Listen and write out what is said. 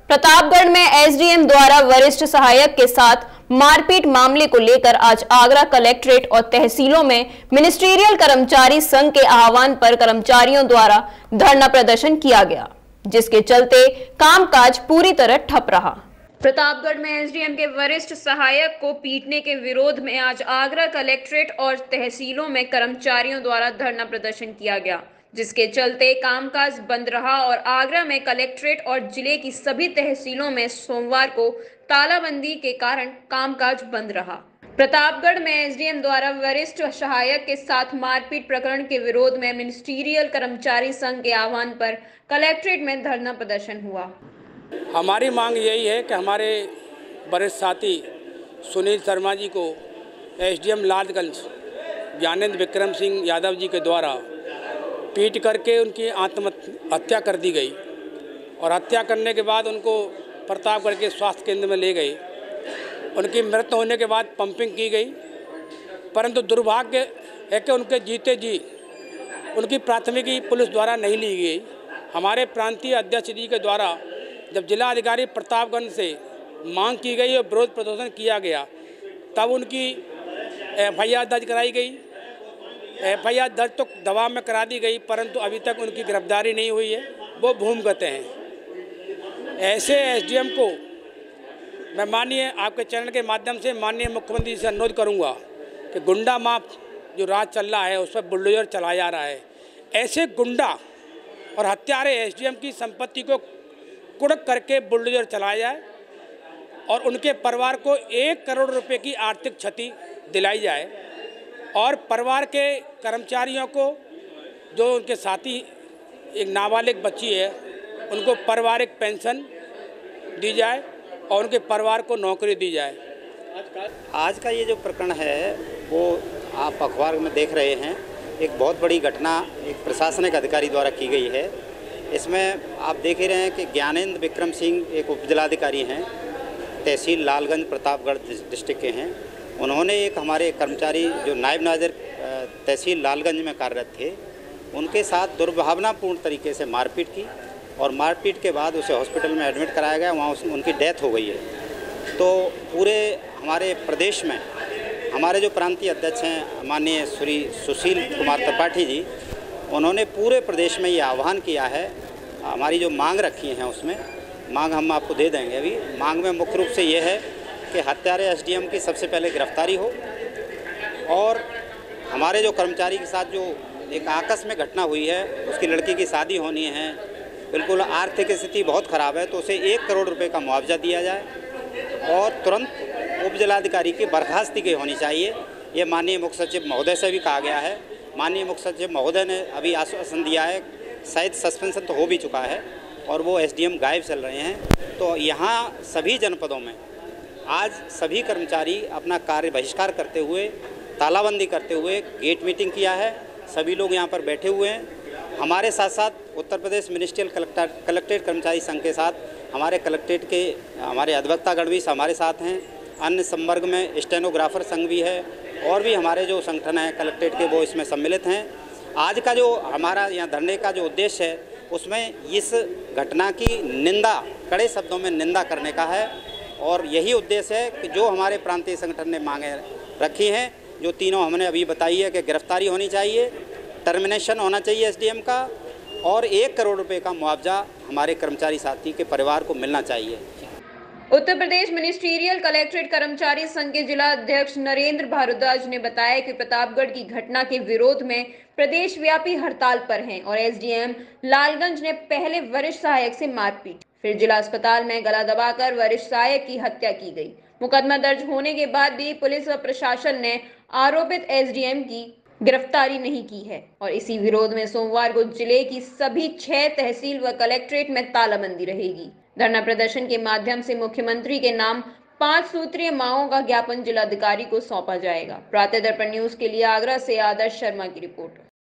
प्रतापगढ़ में एसडीएम द्वारा वरिष्ठ सहायक के साथ मारपीट मामले को लेकर आज आगरा कलेक्ट्रेट और तहसीलों में मिनिस्ट्रियल कर्मचारी संघ के आह्वान पर कर्मचारियों द्वारा धरना प्रदर्शन किया गया, जिसके चलते कामकाज पूरी तरह ठप रहा। प्रतापगढ़ में एसडीएम के वरिष्ठ सहायक को पीटने के विरोध में आज आगरा कलेक्ट्रेट और तहसीलों में कर्मचारियों द्वारा धरना प्रदर्शन किया गया, जिसके चलते कामकाज बंद रहा और आगरा में कलेक्ट्रेट और जिले की सभी तहसीलों में सोमवार को तालाबंदी के कारण कामकाज बंद रहा। प्रतापगढ़ में एसडीएम द्वारा वरिष्ठ सहायक के साथ मारपीट प्रकरण के विरोध में मिनिस्ट्रियल कर्मचारी संघ के आह्वान पर कलेक्ट्रेट में धरना प्रदर्शन हुआ। हमारी मांग यही है कि हमारे वरिष्ठ साथी सुनील शर्मा जी को एसडीएम लालगंज ज्ञानेंद्र विक्रम सिंह यादव जी के द्वारा पीट करके उनकी आत्महत्या कर दी गई और हत्या करने के बाद उनको प्रतापगढ़ के स्वास्थ्य केंद्र में ले गए। उनकी मृत्यु होने के बाद पंपिंग की गई, परंतु दुर्भाग्य है कि उनके जीते जी उनकी प्राथमिकी पुलिस द्वारा नहीं ली गई। हमारे प्रांतीय अध्यक्ष जी के द्वारा जब जिलाधिकारी प्रतापगढ़ से मांग की गई और विरोध प्रदर्शन किया गया, तब उनकी एफआईआर दर्ज कराई गई। एफआईआर दर्ज तो दबाव में करा दी गई, परंतु अभी तक उनकी गिरफ्तारी नहीं हुई है, वो भूमिगत हैं। ऐसे एसडीएम को मैं माननीय आपके चैनल के माध्यम से माननीय मुख्यमंत्री से अनुरोध करूंगा कि गुंडा माफ जो राज चल रहा है उस पर बुलडोजर चलाया जा रहा है। ऐसे गुंडा और हत्यारे एसडीएम की संपत्ति को कुड़क करके बुलडोजर चलाया जाए और उनके परिवार को 1 करोड़ रुपए की आर्थिक क्षति दिलाई जाए और परिवार के कर्मचारियों को जो उनके साथी एक नाबालिग बच्ची है उनको पारिवारिक पेंशन दी जाए और उनके परिवार को नौकरी दी जाए। आज का ये जो प्रकरण है वो आप अखबार में देख रहे हैं, एक बहुत बड़ी घटना एक प्रशासनिक अधिकारी द्वारा की गई है। इसमें आप देख ही रहे हैं कि ज्ञानेंद्र विक्रम सिंह एक उपजिलाधिकारी हैं, तहसील लालगंज प्रतापगढ़ डिस्ट्रिक्ट के हैं। उन्होंने एक हमारे कर्मचारी जो नायब नाजिर तहसील लालगंज में कार्यरत थे, उनके साथ दुर्भावनापूर्ण तरीके से मारपीट की और मारपीट के बाद उसे हॉस्पिटल में एडमिट कराया गया, वहाँ उनकी डेथ हो गई है। तो पूरे हमारे प्रदेश में हमारे जो प्रांतीय अध्यक्ष हैं माननीय श्री सुशील कुमार त्रिपाठी जी, उन्होंने पूरे प्रदेश में ये आह्वान किया है। हमारी जो मांग रखी हैं उसमें मांग हम आपको दे देंगे। अभी मांग में मुख्य रूप से ये है कि हत्यारे एसडीएम की सबसे पहले गिरफ्तारी हो और हमारे जो कर्मचारी के साथ जो एक आकस्मिक घटना हुई है, उसकी लड़की की शादी होनी है, बिल्कुल आर्थिक स्थिति बहुत ख़राब है, तो उसे 1 करोड़ रुपए का मुआवजा दिया जाए और तुरंत उप जिलाधिकारी की बर्खास्ती की होनी चाहिए। ये माननीय मुख्य सचिव महोदय से भी कहा गया है। माननीय मुख्य सचिव महोदय ने अभी आश्वासन दिया है, शायद सस्पेंशन तो हो भी चुका है और वो एसडीएम गायब चल रहे हैं। तो यहाँ सभी जनपदों में आज सभी कर्मचारी अपना कार्य बहिष्कार करते हुए, तालाबंदी करते हुए गेट मीटिंग किया है। सभी लोग यहाँ पर बैठे हुए हैं। हमारे साथ साथ उत्तर प्रदेश मिनिस्ट्रियल कलेक्ट्रेट कर्मचारी संघ के साथ हमारे कलेक्ट्रेट के हमारे अधिवक्तागण भी हमारे साथ हैं। अन्य संवर्ग में स्टेनोग्राफर संघ भी है और भी हमारे जो संगठन हैं कलेक्ट्रेट के वो इसमें सम्मिलित हैं। आज का जो हमारा यहाँ धरने का जो उद्देश्य है उसमें इस घटना की निंदा, कड़े शब्दों में निंदा करने का है और यही उद्देश्य है कि जो हमारे प्रांतीय संगठन ने मांगे रखी हैं, जो तीनों हमने अभी बताई है कि गिरफ्तारी होनी चाहिए, टर्मिनेशन होना चाहिए एसडीएम का और 1 करोड़ रुपए का मुआवजा हमारे कर्मचारी साथी के परिवार को मिलना चाहिए। उत्तर प्रदेश मिनिस्ट्रियल कलेक्ट्रेट कर्मचारी संघ के जिला अध्यक्ष नरेंद्र भारद्वाज ने बताया कि प्रतापगढ़ की घटना के विरोध में प्रदेश व्यापी हड़ताल पर हैं और एसडीएम लालगंज ने पहले वरिष्ठ सहायक से मारपीट, फिर जिला अस्पताल में गला दबाकर वरिष्ठ सहायक की हत्या की गई। मुकदमा दर्ज होने के बाद भी पुलिस व प्रशासन ने आरोपित एसडीएम की गिरफ्तारी नहीं की है और इसी विरोध में सोमवार को जिले की सभी 6 तहसील व कलेक्ट्रेट में तालाबंदी रहेगी। धरना प्रदर्शन के माध्यम से मुख्यमंत्री के नाम 5 सूत्रीय मांगों का ज्ञापन जिलाधिकारी को सौंपा जाएगा। प्रातः दर्पण न्यूज के लिए आगरा से आदर्श शर्मा की रिपोर्ट।